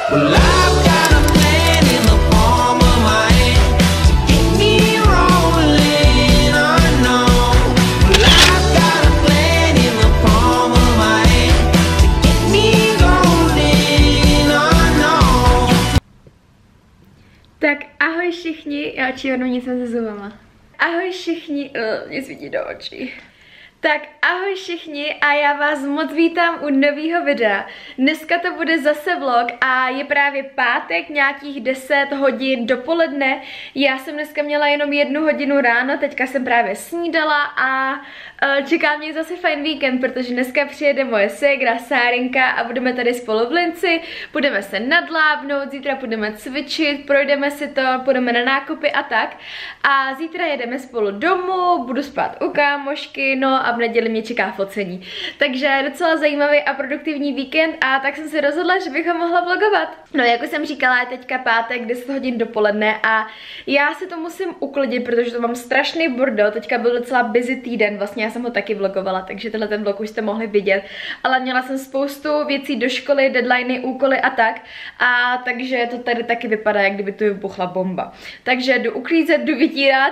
Well, I've got a plan in the palm of my hand to get me rolling. I know. Well, I've got a plan in the palm of my hand to get me rolling. I know. Tak ahoj všichni, já černou nic se zubama. Ahoj všichni, mě svítí do očí. Tak ahoj všichni a já vás moc vítám u nového videa. Dneska to bude zase vlog a je právě pátek, nějakých 10 hodin dopoledne. Já jsem dneska měla jenom 1 hodinu ráno, teďka jsem právě snídala a čeká mě zase fajn víkend, protože dneska přijede moje ségra Sárinka a budeme tady spolu v Linci, budeme se nadlábnout, zítra budeme cvičit, projdeme si to, půjdeme na nákupy a tak. A zítra jedeme spolu domů, budu spát u kámošky, no a v neděli mě čeká focení. Takže docela zajímavý a produktivní víkend a tak jsem si rozhodla, že bychom mohla vlogovat. No jako jsem říkala, je teďka pátek, 10 hodin dopoledne a já si to musím uklidit, protože to mám strašný bordel, teďka byl docela busy týden, vlastně já jsem ho taky vlogovala, takže tenhle ten vlog už jste mohli vidět, ale měla jsem spoustu věcí do školy, deadliny, úkoly a tak, a takže to tady taky vypadá, jak kdyby tu vybuchla bomba. Takže jdu uklízet, jdu vytírat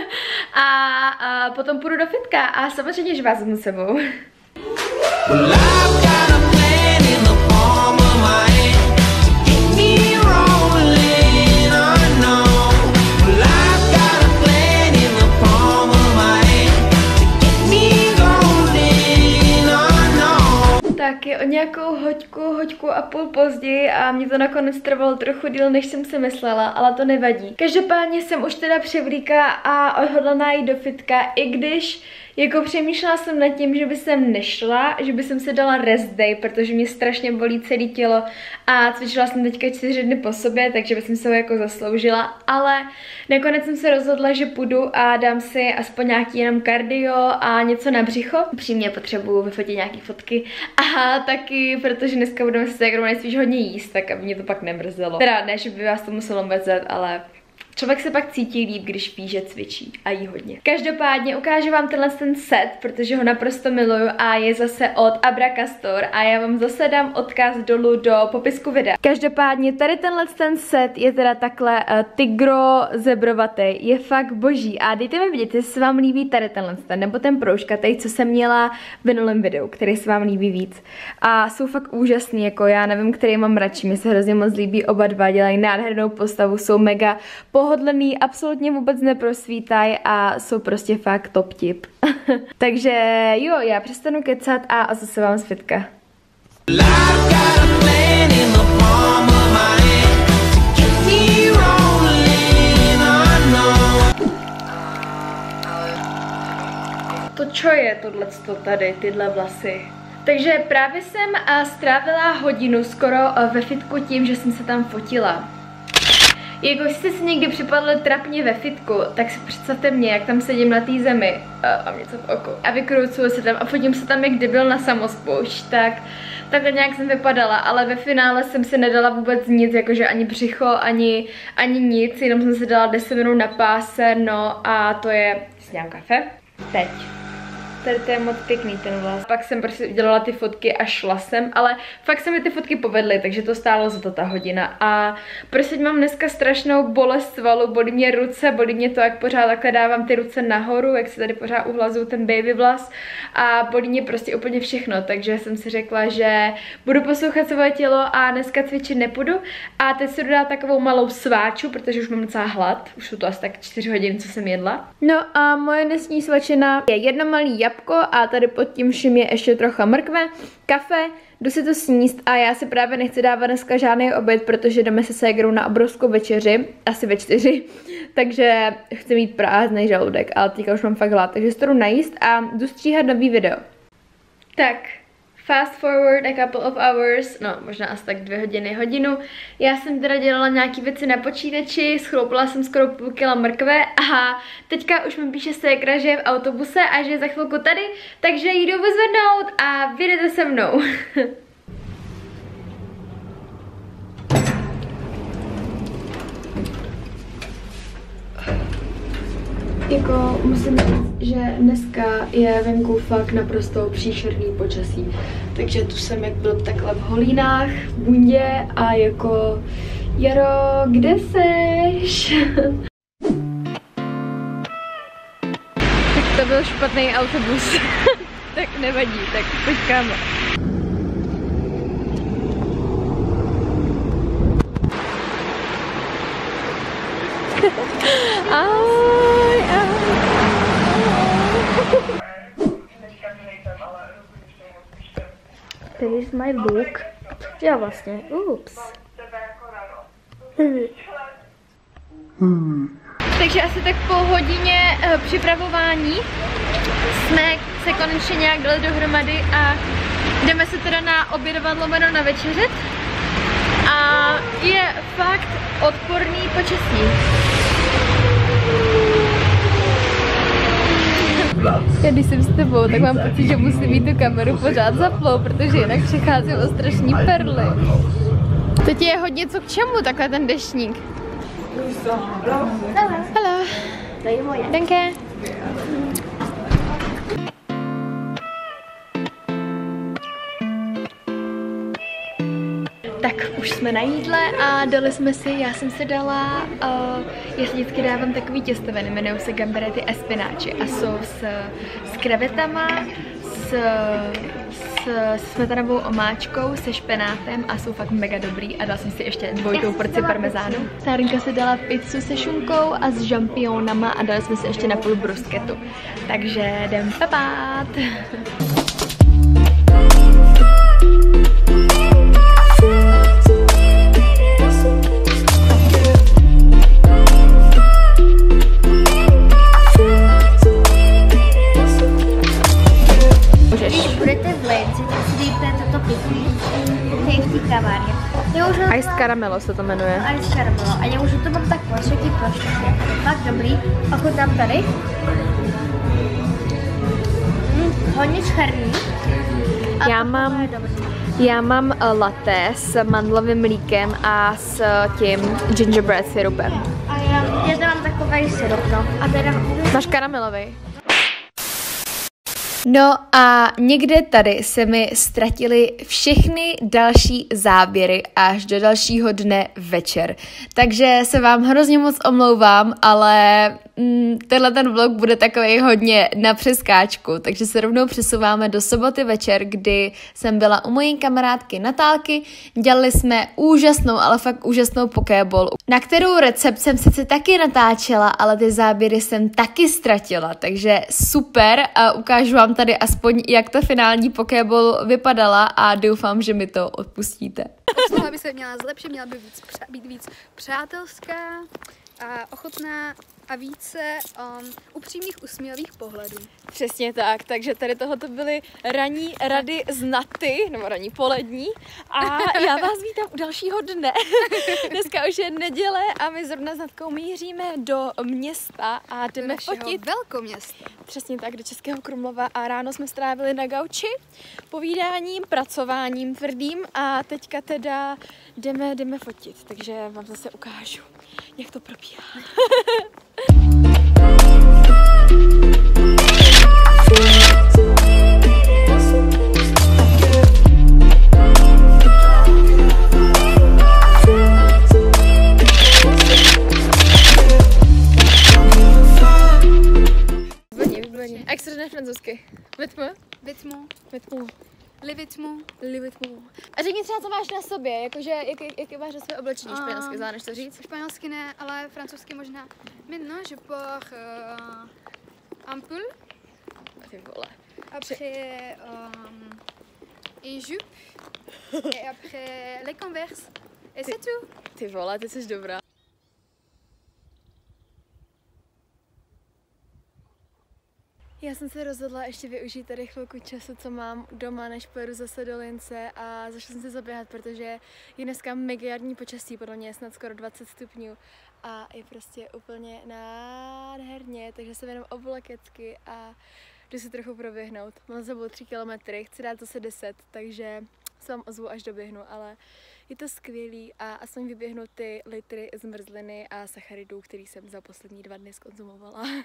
a potom půjdu do fitka a samozřejmě, že vás vezmu sebou. Well, I've got a plan in the palm of my hand to get me rolling. I know. Well, I've got a plan in the palm of my hand to get me rolling. I know. Tak je o nějakou hoďku a půl později a mě to nakonec trvalo trochu díl, než jsem si myslela, ale to nevadí. Každopádně jsem už teda převlíka a odhodlaná jít do fitka, i když jako přemýšlela jsem nad tím, že by jsem nešla, že by jsem si dala rest day, protože mě strašně bolí celé tělo a cvičila jsem teďka 4 dny po sobě, takže bych se ho jako zasloužila, ale nakonec jsem se rozhodla, že půjdu a dám si aspoň nějaký jenom kardio a něco na břicho. Upřímně potřebuju vyfotit nějaký fotky a taky, protože dneska budeme se jako nejspíš hodně jíst, tak aby mě to pak nemrzelo. Teda ne, že by vás to muselo mrzet, ale člověk se pak cítí líp, když ví, že cvičí a jí hodně. Každopádně ukážu vám ten set, protože ho naprosto miluju a je zase od Abracastor a já vám zase dám odkaz dolů do popisku videa. Každopádně tady ten set je teda takhle tygro zebrovatý, je fakt boží a dejte mi vidět, jestli se vám líbí tady ten nebo ten proužkatej, co jsem měla v minulém videu, který se vám líbí víc. A jsou fakt úžasný, jako já nevím, který mám radši, mi se hrozně moc líbí oba dva, dělají nádhernou postavu, jsou mega pohodlný, absolutně vůbec neprosvítaj a jsou prostě fakt top tip. Takže jo, já přestanu kecat a zase vám z fitka. To čo je tohleto tady, tyhle vlasy? Takže právě jsem strávila hodinu skoro ve fitku tím, že jsem se tam fotila. Jako jste si někdy připadli trapně ve fitku, tak si představte mě, jak tam sedím na té zemi a něco v oku. A vykrucuju se tam a fotím se tam, jak debil na samospoušť, tak takhle nějak jsem vypadala, ale ve finále jsem si nedala vůbec nic, jakože ani břicho, ani nic, jenom jsem si dala 10 minut na páse, no a to je, sněm kafe, teď. Tady to je moc pěkný ten vlas. Pak jsem prostě udělala ty fotky a šla jsem, ale fakt se mi ty fotky povedly, takže to stálo za to ta hodina. A prostě mám dneska strašnou bolest svalu, bolí mě ruce, bolí mě to, jak pořád takhle dávám ty ruce nahoru, jak se tady pořád uhlazuju ten baby vlas a bolí mě prostě úplně všechno, takže jsem si řekla, že budu poslouchat svoje tělo a dneska cvičit nepůjdu. A teď si jdu dát takovou malou sváču, protože už mám docela hlad, už jsou to asi tak 4 hodiny, co jsem jedla. No a moje dnesní svačina je jedno malý jabko a tady pod tím vším je ještě trocha mrkve, kafe, jdu si to sníst a já si právě nechci dávat dneska žádný oběd, protože jdeme se ségrou na obrovskou večeři, asi ve 4, takže chci mít prázdný žaludek, ale teďka už mám fakt hlad, takže se to jdu najíst a jdu stříhat nový video. Tak, fast forward a couple of hours, no možná asi tak 2 hodiny, hodinu. Já jsem teda dělala nějaký věci na počítači, schroupila jsem skoro půl kila mrkve a teďka už mi píše ségra, že je v autobuse a že je za chvilku tady, takže ji jdu vyzvednout a vyjdete se mnou. Jako musím říct, že dneska je venku fakt naprosto příšerný počasí. Takže tu jsem jak byl takhle v holínách, v bundě a jako Jaro, kde seš? Tak to byl špatný autobus. Tak nevadí, tak počkáme. Ahoj, ahoj. Here's my look. Já vlastně, ups. Takže asi tak po hodině připravování jsme se konečně nějak dali dohromady a jdeme se teda na obědovat / na večeřet. A je fakt odporný počasí. Já když jsem s tebou, tak mám pocit, že musím mít tu kameru pořád zaplou, protože jinak přicházím o strašný perly. Teď je hodně co k čemu, takhle ten deštník. Hello. To je moje. Danke. Tak už jsme na jídle a dali jsme si, já jsem si dala, já si vždycky dávám takový těstoviny, jmenují se gamberetti espináči a jsou s krevetama, s smetanovou omáčkou, se špenátem a jsou fakt mega dobrý a dala jsem si ještě dvojitou porci parmezánu. Sárinka si dala pizzu se šunkou a s žampionama a dali jsme si ještě na půl brusketu. Takže jdem papát. Ice Caramelo se to jmenuje. Ice Caramelo. A já už to mám tak pocitý prostě. Fakt dobrý. Ochutnám tady. Hodně černý. Já mám latte s mandlovým mlíkem a s tím gingerbread syrupem. A já tady mám takový syrup, no. A teda... Máš karamelový? No a někde tady se mi ztratily všechny další záběry až do dalšího dne večer. Takže se vám hrozně moc omlouvám, ale tenhle ten vlog bude takový hodně na přeskáčku, takže se rovnou přesouváme do soboty večer, kdy jsem byla u mojí kamarádky Natálky, dělali jsme úžasnou, ale fakt úžasnou pokéball, na kterou recept jsem sice taky natáčela, ale ty záběry jsem taky ztratila, takže super a ukážu vám tady aspoň, jak ta finální pokéball vypadala a doufám, že mi to odpustíte. Obsluha by se měla zlepšit, měla by být víc přátelská a ochotná a více upřímných usměvavých pohledů. Přesně tak, takže tady tohoto byly ranní rady z Naty, nebo ranní polední a já vás vítám u dalšího dne. Dneska už je neděle a my zrovna s Natkou míříme do města a jdeme fotit. Velkoměsta. Přesně tak, do Českého Krumlova a ráno jsme strávili na gauči povídáním, pracováním tvrdým a teďka teda jdeme fotit, takže vám zase ukážu, jak to probíhá. Výborně. A jak se řekne francouzsky? Vêtements? Vêtements. Les vêtements. A řekni třeba, co máš na sobě, jakože, jaký máš na své oblečení španělsky, zvládneš to říct? Španělsky ne, ale francouzsky možná. Maintenant, je porte un pull. Ty vole. Après, une jupe. Et après, les Converse. Et c'est tout. Ty vole, ty jsi dobrá. Já jsem se rozhodla ještě využít tady chvilku času, co mám doma, než pojedu zase do Lince a zašla jsem se zaběhat, protože je dneska mega jarní počasí, podle mě je snad skoro 20 stupňů a je prostě úplně nádherně, takže se jenom oblekecky a jdu si trochu proběhnout. Mám za sebou 3 kilometry, chci dát zase 10, takže se vám ozvu, až doběhnu, ale je to skvělý a aspoň vyběhnu ty litry zmrzliny a sacharidů, který jsem za poslední 2 dny zkonzumovala.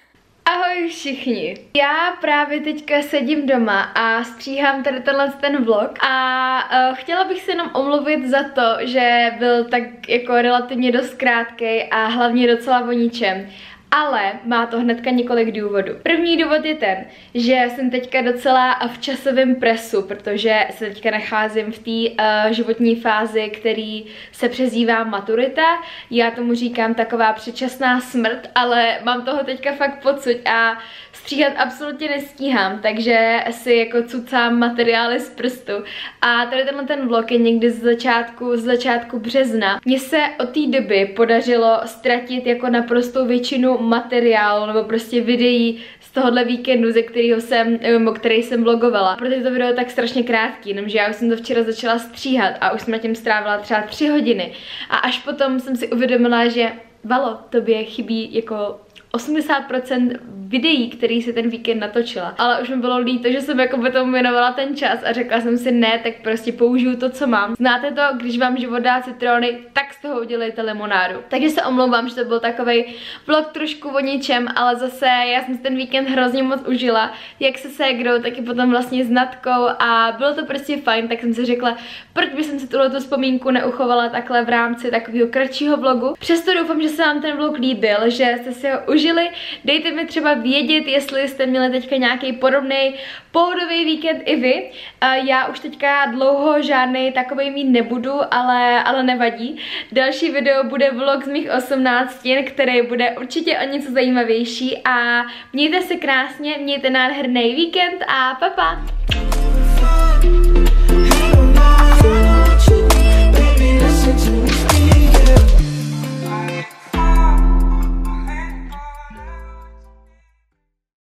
Ahoj všichni. Já právě teďka sedím doma a stříhám tady ten vlog a chtěla bych se jenom omluvit za to, že byl tak jako relativně dost krátkej a hlavně docela o ničem. Ale má to hnedka několik důvodů. První důvod je ten, že jsem teďka docela v časovém presu, protože se teďka nacházím v té životní fázi, který se přezdívá maturita. Já tomu říkám taková předčasná smrt, ale mám toho teďka fakt pocit a stříhat absolutně nestíhám, takže si jako cucám materiály z prstu. A tady ten vlog je někdy z začátku března. Mně se od té doby podařilo ztratit jako naprostou většinu materiálu nebo prostě videí z tohohle víkendu, který jsem vlogovala. Protože to video je tak strašně krátký, jenomže já už jsem to včera začala stříhat a už jsem na tím strávila třeba 3 hodiny. A až potom jsem si uvědomila, že Valo, tobě chybí jako 80% videí, který si ten víkend natočila. Ale už mi bylo líto, že jsem jako by tomu věnovala ten čas a řekla jsem si ne, tak prostě použiju to, co mám. Znáte to, když vám život dá citrony, tak z toho udělejte limonádu. Takže se omlouvám, že to byl takovej vlog trošku o ničem, ale zase já jsem si ten víkend hrozně moc užila, jak se ségrou, tak i potom vlastně s Natkou a bylo to prostě fajn, tak jsem si řekla, proč by jsem si tuhletu vzpomínku neuchovala takhle v rámci takového kratšího vlogu. Přesto doufám, že se vám ten vlog líbil, že jste si ho užili. Dejte mi třeba vědět, jestli jste měli teďka nějaký podobný pohodový víkend i vy. Já už teďka dlouho žádný takovej mít nebudu, ale nevadí. Další video bude vlog z mých 18, který bude určitě o něco zajímavější a mějte se krásně, mějte nádherný víkend a pa pa!